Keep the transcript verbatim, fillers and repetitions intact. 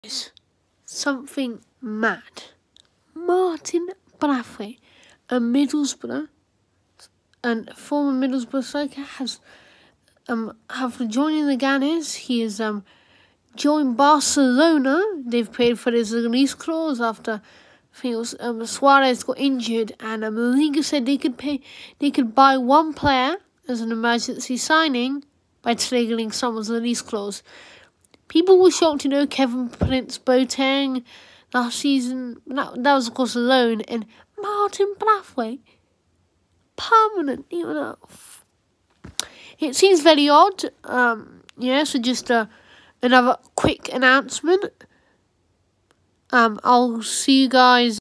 Is something mad. Martin Braithwaite, a Middlesbrough and former Middlesbrough striker, has um after joining the Gunners, he has um joined Barcelona. They've paid for his release clause after I think it was um, Suarez got injured, and um, the league said they could pay, they could buy one player as an emergency signing by triggering someone's release clause. People were shocked to know Kevin Prince Boateng last season. That, that was, of course, a loan. And Martin Braithwaite, permanent. You know, it seems very odd. Um, yeah, so just uh, another quick announcement. Um, I'll see you guys.